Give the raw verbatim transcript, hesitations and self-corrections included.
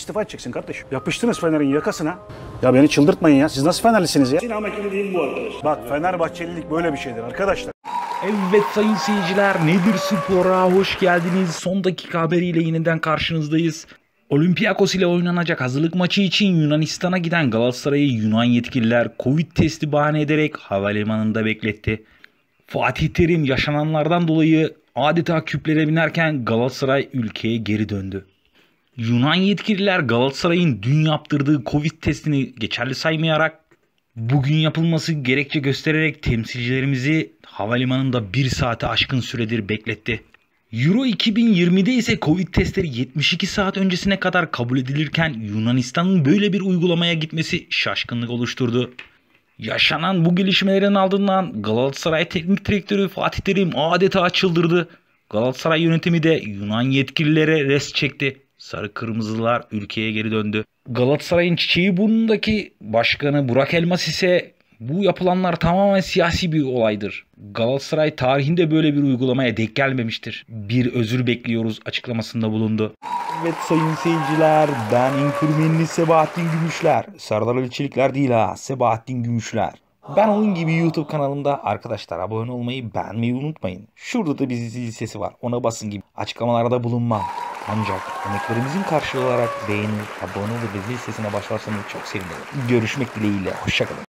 İstifa edeceksin kardeşim. Yapıştınız Fener'in yakasına. Ya beni çıldırtmayın ya. Siz nasıl Fenerlisiniz ya? Sinamekili değil bu arkadaş. Bak Fenerbahçelilik böyle bir şeydir arkadaşlar. Evet sayın seyirciler, Nedir Spor'a hoş geldiniz. Son dakika haberiyle yeniden karşınızdayız. Olympiakos ile oynanacak hazırlık maçı için Yunanistan'a giden Galatasaray'ı Yunan yetkililer Covid testi bahane ederek havalimanında bekletti. Fatih Terim yaşananlardan dolayı adeta küplere binerken Galatasaray ülkeye geri döndü. Yunan yetkililer Galatasaray'ın dün yaptırdığı Covid testini geçerli saymayarak bugün yapılması gerekçe göstererek temsilcilerimizi havalimanında bir saate aşkın süredir bekletti. Euro iki bin yirmide ise Covid testleri yetmiş iki saat öncesine kadar kabul edilirken Yunanistan'ın böyle bir uygulamaya gitmesi şaşkınlık oluşturdu. Yaşanan bu gelişmelerin ardından Galatasaray Teknik Direktörü Fatih Terim adeta çıldırdı. Galatasaray yönetimi de Yunan yetkililere rest çekti. Sarı Kırmızılar ülkeye geri döndü. Galatasaray'ın çiçeği burnundaki başkanı Burak Elmas ise bu yapılanlar tamamen siyasi bir olaydır. Galatasaray tarihinde böyle bir uygulamaya denk gelmemiştir. Bir özür bekliyoruz açıklamasında bulundu. Evet sayın seyirciler, ben İnkurmenli Sebahattin Gümüşler. Serdar Ali Çelikler değil ha, Sebahattin Gümüşler. Ben onun gibi YouTube kanalımda arkadaşlar abone olmayı, beğenmeyi unutmayın. Şurada da bir zil sesi var, ona basın gibi açıklamalarda bulunmam. Ancak emeklerimizin karşılığı olarak beğeni, abone ol ve zil sesine başlarsanız çok sevinirim. Görüşmek dileğiyle, hoşçakalın.